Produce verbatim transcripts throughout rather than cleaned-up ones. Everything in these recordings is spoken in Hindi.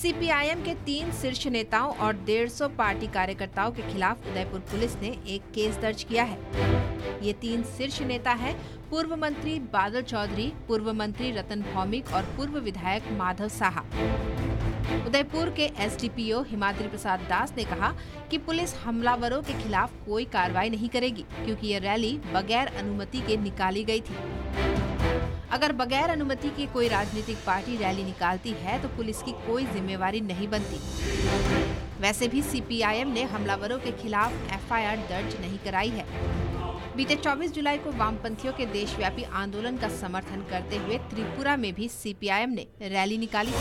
सीपीआईएम के तीन शीर्ष नेताओं और डेढ़ सौ पार्टी कार्यकर्ताओं के खिलाफ उदयपुर पुलिस ने एक केस दर्ज किया है। ये तीन शीर्ष नेता हैं पूर्व मंत्री बादल चौधरी, पूर्व मंत्री रतन भौमिक और पूर्व विधायक माधव साहा। उदयपुर के एसडीपीओ हिमाद्री प्रसाद दास ने कहा कि पुलिस हमलावरों के खिलाफ कोई कार्रवाई नहीं करेगी, क्योंकि ये रैली बगैर अनुमति के निकाली गई थी। अगर बगैर अनुमति की कोई राजनीतिक पार्टी रैली निकालती है तो पुलिस की कोई जिम्मेवारी नहीं बनती। वैसे भी सीपीआईएम ने हमलावरों के खिलाफ एफआईआर दर्ज नहीं कराई है। बीते चौबीस जुलाई को वामपंथियों के देशव्यापी आंदोलन का समर्थन करते हुए त्रिपुरा में भी सीपीआईएम ने रैली निकाली।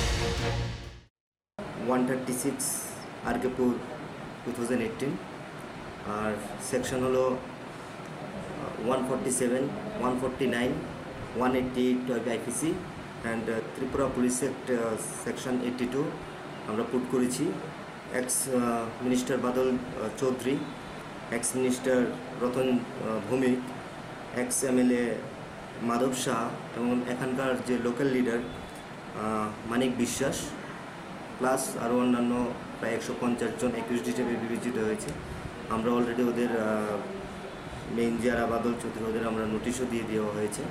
one thirty-six आरकेपुर दो हज़ार अठारह और section hello one forty-seven, one forty-nine, one eighty-eight of I P C and uh, Tripura Police Act uh, section eighty-two আমরা পুট করেছি। Ex minister Badal Chowdhury, ex minister Ratan Bhowmik, ex MLA Madhab Saha এবং এখানকার যে লোকাল লিডার মানিক বিশ্বাস প্লাস আরও অন্যান্য প্রায় একশো পঞ্চাশ জন একুশ হিসেবে বিবেচিত হয়েছে। আমরা অলরেডি ওদের মেইন যারা বাদল চৌধুরী ওদের আমরা নোটিশও দিয়ে দেওয়া হয়েছে।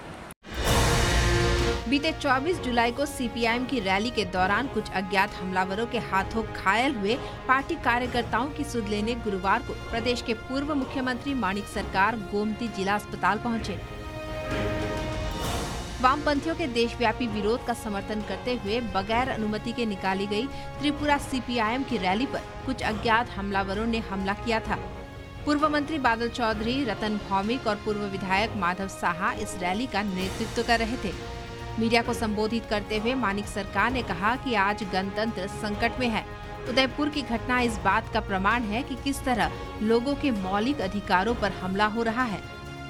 बीते चौबीस जुलाई को सीपीआईएम की रैली के दौरान कुछ अज्ञात हमलावरों के हाथों घायल हुए पार्टी कार्यकर्ताओं की सुध लेने गुरुवार को प्रदेश के पूर्व मुख्यमंत्री माणिक सरकार गोमती जिला अस्पताल पहुंचे। वामपंथियों के देशव्यापी विरोध का समर्थन करते हुए बगैर अनुमति के निकाली गई त्रिपुरा सीपीआईएम की रैली पर कुछ अज्ञात हमलावरों ने हमला किया था। पूर्व मंत्री बादल चौधरी, रतन भौमिक और पूर्व विधायक माधव साहा इस रैली का नेतृत्व कर रहे थे। मीडिया को संबोधित करते हुए माणिक सरकार ने कहा कि आज गणतंत्र संकट में है। उदयपुर की घटना इस बात का प्रमाण है कि किस तरह लोगों के मौलिक अधिकारों पर हमला हो रहा है।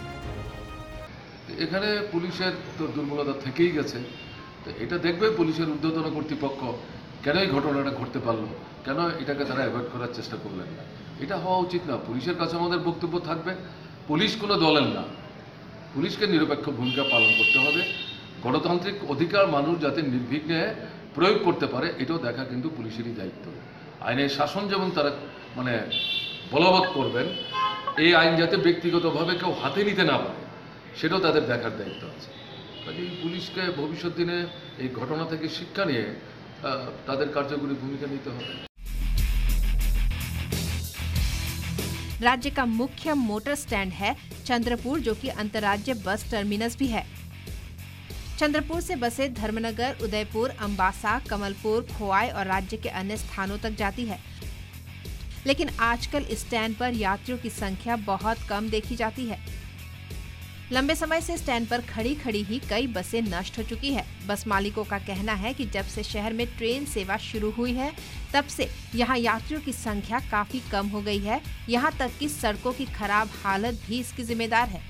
এখানে পুলিশের তো দুর্বলতা থেকেই গেছে, তো এটা দেখবে পুলিশের ঊর্ধ্বতন কর্তৃপক্ষ কেন এই ঘটনাটা ঘটতে পারলো, কেন এটাকে তারা অ্যাভয়েড করার চেষ্টা করলেন না। এটা হওয়া উচিত না। পুলিশের কাছে আমাদের বক্তব্য থাকবে, পুলিশ কোনো দলের না, পুলিশকে নিরপেক্ষ ভূমিকা পালন করতে হবে। গণতান্ত্রিক অধিকার মানুষ যাতে নির্বিঘ্নে প্রয়োগ করতে পারে এটাও দেখা কিন্তু পুলিশেরই দায়িত্ব। আইনের শাসন যেমন তারা মানে বলবৎ করবেন, এই আইন যাতে ব্যক্তিগতভাবে কেউ হাতে নিতে না পারে সেটাও তাদের দেখার দায়িত্ব আছে। কাজেই পুলিশকে ভবিষ্যৎ দিনে এই ঘটনা থেকে শিক্ষা নিয়ে তাদের কার্যকরী ভূমিকা নিতে হবে। राज्य का मुख्य मोटर स्टैंड है चंद्रपुर, जो कि अंतर्राज्य बस टर्मिनस भी है। चंद्रपुर से बसें धर्मनगर, उदयपुर, अंबासा, कमलपुर, खोवाई और राज्य के अन्य स्थानों तक जाती है। लेकिन आजकल इस स्टैंड पर यात्रियों की संख्या बहुत कम देखी जाती है। लंबे समय से स्टैंड पर खड़ी खड़ी ही कई बसें नष्ट हो चुकी है। बस मालिकों का कहना है कि जब से शहर में ट्रेन सेवा शुरू हुई है तब से यहाँ यात्रियों की संख्या काफी कम हो गई है। यहाँ तक कि सड़कों की खराब हालत भी इसकी जिम्मेदार है।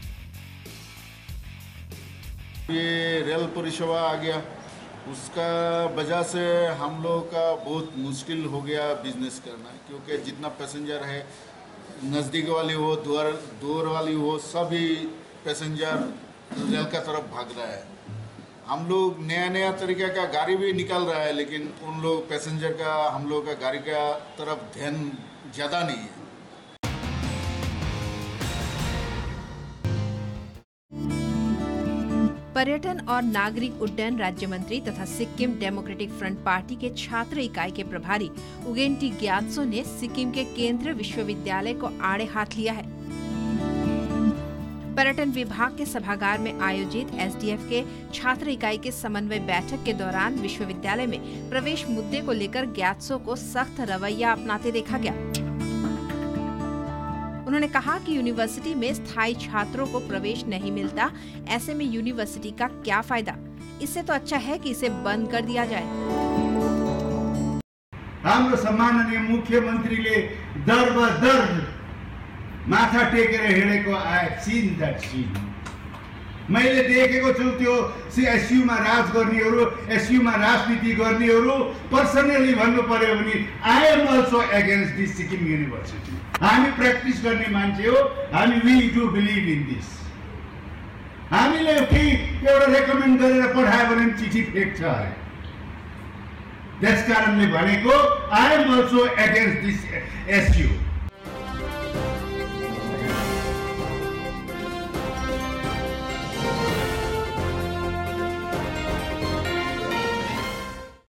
ये रेल परिसेवा आ गया, उसका वजह से हम लोग का बहुत मुश्किल हो गया बिजनेस करना, क्योंकि जितना पैसेंजर है नज़दीक वाली हो दूर दूर वाली हो सभी पैसेंजर रेल का तरफ भाग रहा है। हम लोग नया नया तरीके का गाड़ी भी निकल रहा है, लेकिन उन लोग पैसेंजर का हम लोग का गाड़ी का तरफ ध्यान ज़्यादा नहीं है। पर्यटन और नागरिक उड्डयन राज्य मंत्री तथा सिक्किम डेमोक्रेटिक फ्रंट पार्टी के छात्र इकाई के प्रभारी उगेंटी ग्यात्सो ने सिक्किम के केंद्रीय विश्वविद्यालय को आड़े हाथ लिया है। पर्यटन विभाग के सभागार में आयोजित एसडीएफ के छात्र इकाई के समन्वय बैठक के दौरान विश्वविद्यालय में प्रवेश मुद्दे को लेकर ग्यात्सो को सख्त रवैया अपनाते देखा गया। उन्होंने कहा कि यूनिवर्सिटी में स्थायी छात्रों को प्रवेश नहीं मिलता, ऐसे में यूनिवर्सिटी का क्या फायदा। इससे तो अच्छा है कि इसे बंद कर दिया जाए। हाम्रो सम्माननीय मुख्यमन्त्रीले दर बदर माथा टेकेर हिँडेको I have seen that scene. मैले देखेको छु त्यो एसयुमा राज गर्नेहरू, एसयुमा राजनीति गर्नेहरू पर्सनली भन्नु पर्यो भने I am also against this Sikkim university. हामी प्र्याक्टिस गर्ने मान्छे हो, हामी we do believe in this. हामीले केही एउटा रेकमेन्ड गरेर पठायो भने चिठी फेक्छ अरे। त्यसकारणले भनेको I am also against this SU